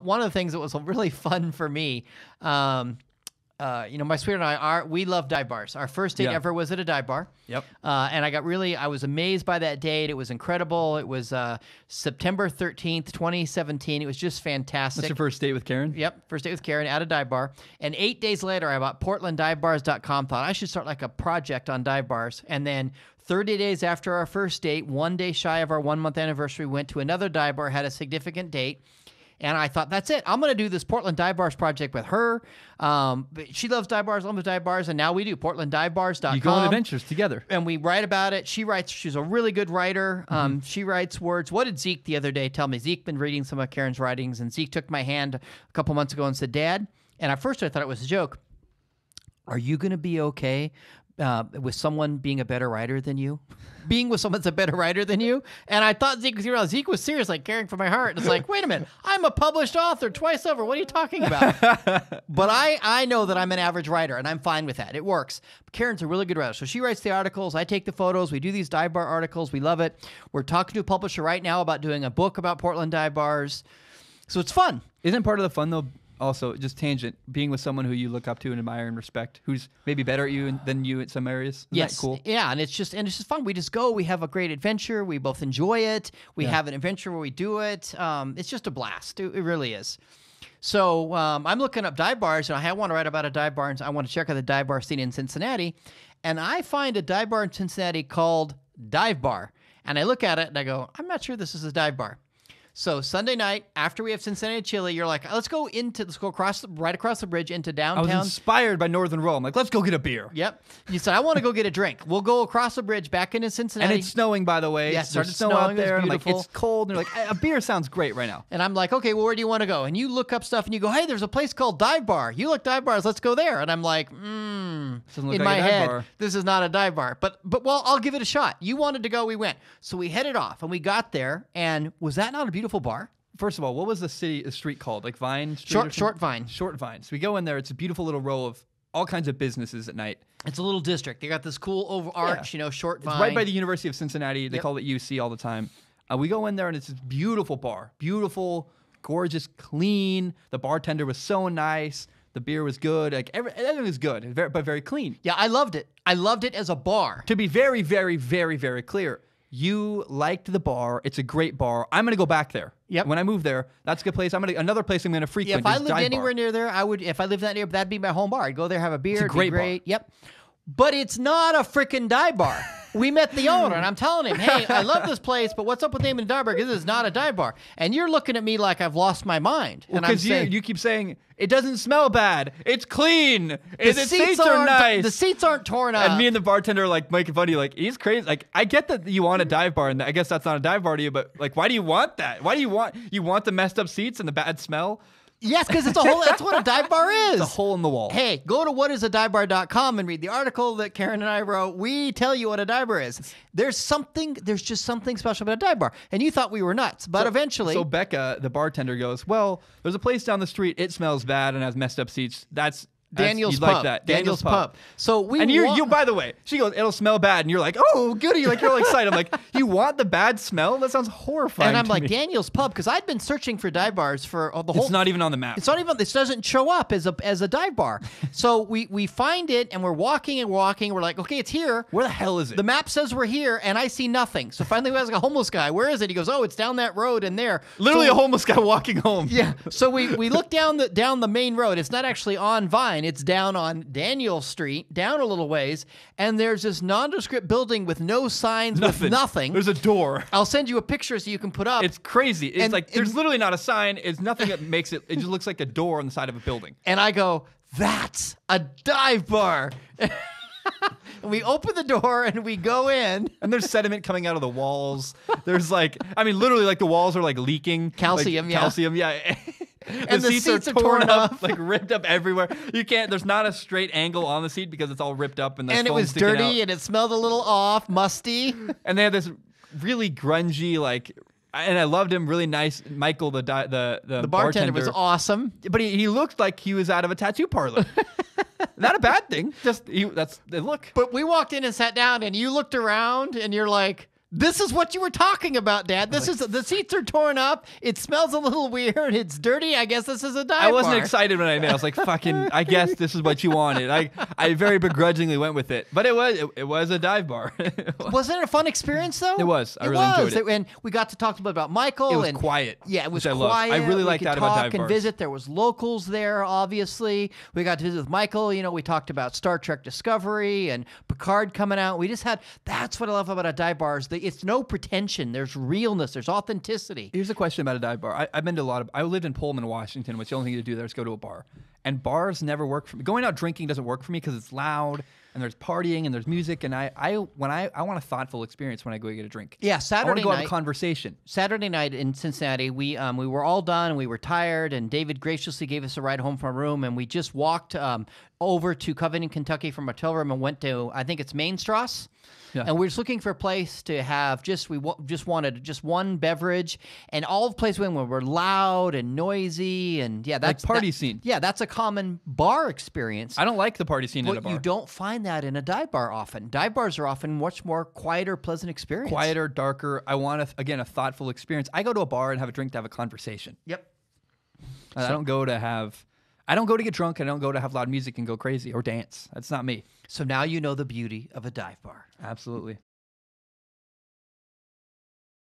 one of the things that was really fun for me, my sweetheart and we love dive bars. Our first date ever was at a dive bar. Yep. And I was amazed by that date. It was incredible. It was September 13th, 2017. It was just fantastic. That's your first date with Karen? Yep, first date with Karen at a dive bar. And 8 days later, I bought PortlandDiveBars.com, thought I should start like a project on dive bars. And then 30 days after our first date, 1 day shy of our 1 month anniversary, went to another dive bar, had a significant date. And I thought, that's it. I'm going to do this Portland Dive Bars project with her. She loves dive bars, loves dive bars, and now we do PortlandDiveBars.com. You go on adventures together. And we write about it. She writes. She's a really good writer. She writes words. What did Zeke the other day tell me? Zeke been reading some of Karen's writings, and Zeke took my hand a couple months ago and said, Dad, and at first I thought it was a joke, are you going to be okay with someone being a better writer than you? Being with someone that's a better writer than you? And I thought Zeke was serious, like caring for my heart. And it's like, wait a minute, I'm a published author twice over. What are you talking about? But I know that I'm an average writer, and I'm fine with that. It works. Karen's a really good writer. So she writes the articles. I take the photos. We do these dive bar articles. We love it. We're talking to a publisher right now about doing a book about Portland dive bars. So it's fun. Isn't part of the fun, though, also, just tangent, being with someone who you look up to and admire and respect, who's maybe better at you than you in some areas? Isn't that cool? Yeah, and it's just fun. We just go. We have a great adventure. We both enjoy it. We have an adventure where we do it. It's just a blast. It really is. So I'm looking up dive bars, and I want to write about a dive bar, and I want to check out the dive bar scene in Cincinnati. And I find a dive bar in Cincinnati called Dive Bar. And I look at it, and I go, I'm not sure this is a dive bar. So Sunday night, after we have Cincinnati Chili, you're like, let's go right across the bridge into downtown. I was inspired by Northern Roll. I'm like, let's go get a beer. Yep. You said, I want to go get a drink. We'll go across the bridge back into Cincinnati. And it's snowing, by the way. Yeah, it started There's snow snowing. out there. It was And I'm like, it's cold. And you're like, a beer sounds great right now. And I'm like, okay, well, where do you want to go? And you look up stuff and you go, hey, there's a place called Dive Bar. You look dive bars, let's go there. And I'm like, in my head, this is not a dive bar. But well, I'll give it a shot. You wanted to go, we went. So we headed off and we got there. And was that not a beautiful bar? First of all, what was the street called? Like Vine Street? Short Vine. Short Vine. So we go in there. It's a beautiful little row of all kinds of businesses at night. It's a little district. They got this cool arch, Short Vine. It's right by the University of Cincinnati. They call it UC all the time. We go in there, and it's this beautiful bar. Beautiful, gorgeous, clean. The bartender was so nice. The beer was good. Like everything was good, but very clean. Yeah, I loved it. I loved it as a bar. To be very, very, very, very clear, you liked the bar. It's a great bar. I'm going to go back there. Yep. When I move there, that's a good place. Another place I'm going to frequent. If I lived anywhere near there, I would. If I lived that near, that'd be my home bar. I'd go there, have a beer. It's a great bar. Yep. But it's not a freaking dive bar. We met the owner, and I'm telling him, hey, I love this place, but what's up with naming a dive bar? Because this is not a dive bar. And you're looking at me like I've lost my mind. Well, and I'm saying, you keep saying, it doesn't smell bad. It's clean. The seats are nice. The seats aren't torn up. And me and the bartender are like making fun of you, like, he's crazy. Like, I get that you want a dive bar, and I guess that's not a dive bar to you, but like, why do you want that? Why do you want the messed up seats and the bad smell? Yes, because that's what a dive bar is. It's a hole in the wall. Hey, go to whatisadivbar.com and read the article that Karen and I wrote. We tell you what a dive bar is. There's just something special about a dive bar. And you thought we were nuts, but eventually. So Becca, the bartender, goes, well, there's a place down the street. It smells bad and has messed up seats. Daniel's Pub. Like that. Daniel's Pub. So you, by the way, she goes, it'll smell bad. And you're like, oh, goody. Like, you're all excited. I'm like, you want the bad smell? That sounds horrifying. And I'm like, me. Daniel's Pub, because I'd been searching for dive bars for the whole. It's not even on the map. It's not even. This doesn't show up as a dive bar. So we find it, and we're walking and walking. We're like, okay, it's here. Where the hell is it? The map says we're here, and I see nothing. So finally, we ask a homeless guy, where is it? He goes, oh, it's down that road and there. Literally a homeless guy walking home. Yeah. So we look down the main road. It's not actually on Vine. It's down on Daniel Street, down a little ways, and there's this nondescript building with no signs, with nothing. There's a door. I'll send you a picture so you can put up. It's crazy. It's like there's literally not a sign. It's nothing that makes it. It just looks like a door on the side of a building. And I go, that's a dive bar. And we open the door and we go in. And there's sediment coming out of the walls. There's literally like the walls are like leaking. Calcium, yeah. Calcium, yeah. And the seats are torn up, like ripped up everywhere. There's not a straight angle on the seat because it's all ripped up and it was dirty and it smelled a little off, musty. And they had this really grungy, and I loved him, really nice. Michael, the bartender was awesome, but he looked like he was out of a tattoo parlor. Not a bad thing. That's the look. But we walked in and sat down, and you looked around, and you're like, This is what you were talking about, Dad. This is the seats are torn up. It smells a little weird. It's dirty. I guess this is a dive bar. I wasn't excited when I made it. I was like, fucking, I guess this is what you wanted. I very begrudgingly went with it. But it was a dive bar. Wasn't it a fun experience, though? It was. I really enjoyed it. And we got to talk a bit about Michael. It was and quiet. Yeah, it was which quiet. I really like we that could about talk dive and bars. visit. There was locals there, obviously. We got to visit with Michael. You know, we talked about Star Trek Discovery and Picard coming out. We just had, that's what I love about a dive bar is it's no pretension. There's realness. There's authenticity. Here's a question about a dive bar. I've been to I lived in Pullman, Washington, which the only thing to do there is go to a bar. And bars never work for me. Going out drinking doesn't work for me because it's loud and there's partying and there's music. And I want a thoughtful experience when I go get a drink. Yeah, I want Saturday to go night. have a conversation. Saturday night in Cincinnati, we were all done and we were tired, and David graciously gave us a ride home from our room, and we just walked over to Covington, Kentucky from our hotel room and went to, I think it's Mainstrasse. Yeah. And we were just looking for a place to have just wanted just one beverage, and all the places we went were loud and noisy, and yeah, that's party scene. Yeah, that's a common bar experience. I don't like the party scene at a But bar. you don't find that in a dive bar often. Dive bars are often much more quieter, pleasant experience. Quieter, darker. I want, a thoughtful experience. I go to a bar and have a drink to have a conversation. Yep. I don't go to get drunk. I don't go to have loud music and go crazy or dance. That's not me. So now you know the beauty of a dive bar. Absolutely.